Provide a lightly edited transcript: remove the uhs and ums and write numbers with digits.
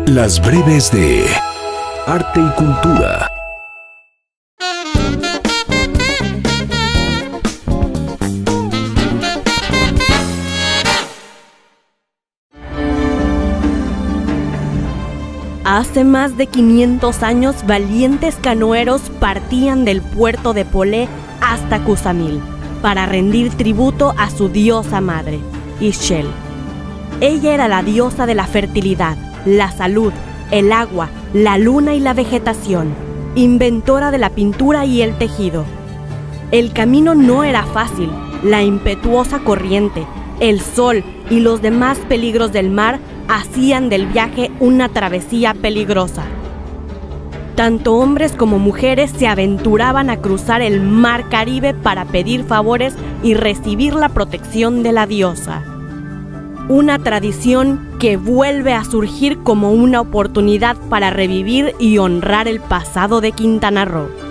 Las breves de arte y cultura. Hace más de 500 años, valientes canoeros partían del puerto de Polé hasta Cuzamil para rendir tributo a su diosa madre, Ixchel. Ella era la diosa de la fertilidad, la salud, el agua, la luna y la vegetación, inventora de la pintura y el tejido. El camino no era fácil, la impetuosa corriente, el sol y los demás peligros del mar hacían del viaje una travesía peligrosa. Tanto hombres como mujeres se aventuraban a cruzar el mar Caribe para pedir favores y recibir la protección de la diosa. Una tradición que vuelve a surgir como una oportunidad para revivir y honrar el pasado de Quintana Roo.